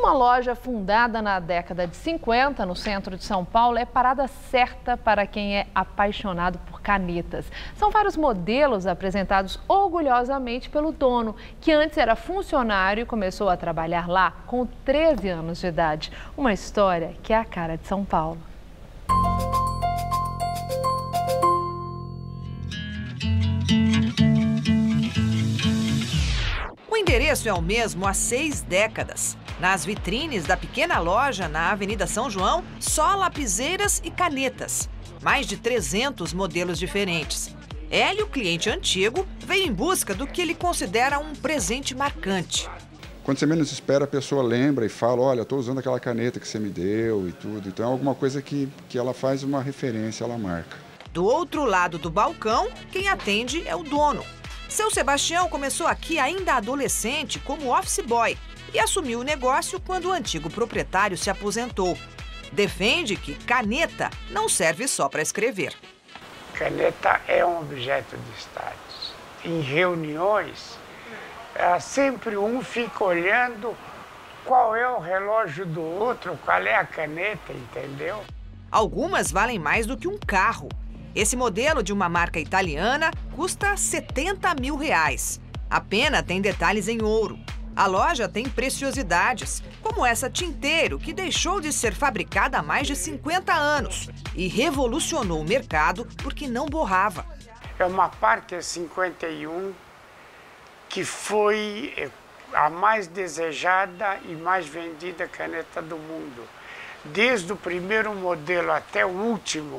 Uma loja fundada na década de 50 no centro de São Paulo é parada certa para quem é apaixonado por canetas. São vários modelos apresentados orgulhosamente pelo dono, que antes era funcionário e começou a trabalhar lá com 13 anos de idade. Uma história que é a cara de São Paulo. O endereço é o mesmo há 6 décadas. Nas vitrines da pequena loja na Avenida São João, só lapiseiras e canetas. Mais de 300 modelos diferentes. Hélio, cliente antigo, veio em busca do que ele considera um presente marcante. Quando você menos espera, a pessoa lembra e fala, olha, estou usando aquela caneta que você me deu e tudo. Então é alguma coisa que ela faz uma referência, ela marca. Do outro lado do balcão, quem atende é o dono. Seu Sebastião começou aqui ainda adolescente como office boy e assumiu o negócio quando o antigo proprietário se aposentou. Defende que caneta não serve só para escrever. Caneta é um objeto de status. Em reuniões, sempre um fica olhando qual é o relógio do outro, qual é a caneta, entendeu? Algumas valem mais do que um carro. Esse modelo de uma marca italiana custa R$70 mil. A pena tem detalhes em ouro. A loja tem preciosidades, como essa tinteiro, que deixou de ser fabricada há mais de 50 anos e revolucionou o mercado porque não borrava. É uma Parker 51 que foi a mais desejada e mais vendida caneta do mundo. Desde o primeiro modelo até o último,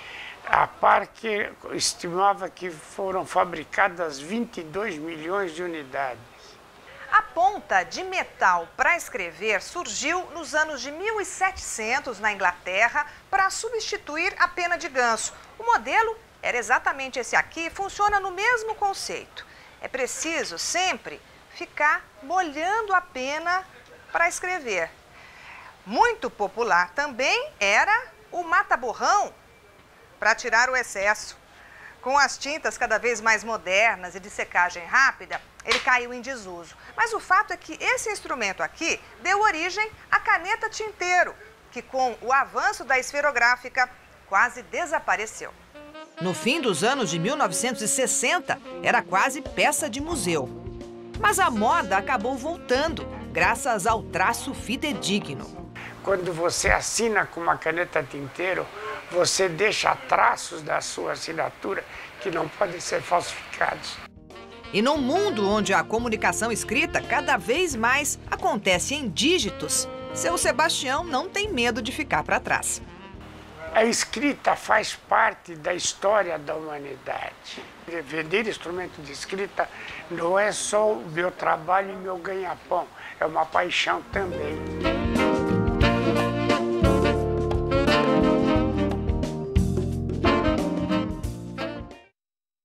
a Parker estimava que foram fabricadas 22 milhões de unidades. A ponta de metal para escrever surgiu nos anos de 1700 na Inglaterra para substituir a pena de ganso. O modelo era exatamente esse aqui e funciona no mesmo conceito. É preciso sempre ficar molhando a pena para escrever. Muito popular também era o mata-borrão para tirar o excesso. Com as tintas cada vez mais modernas e de secagem rápida, ele caiu em desuso. Mas o fato é que esse instrumento aqui deu origem à caneta tinteiro, que com o avanço da esferográfica quase desapareceu. No fim dos anos de 1960, era quase peça de museu. Mas a moda acabou voltando, graças ao traço fidedigno. Quando você assina com uma caneta tinteiro, você deixa traços da sua assinatura que não podem ser falsificados. E num mundo onde a comunicação escrita cada vez mais acontece em dígitos, seu Sebastião não tem medo de ficar para trás. A escrita faz parte da história da humanidade. Vender instrumento de escrita não é só o meu trabalho e meu ganha-pão, é uma paixão também.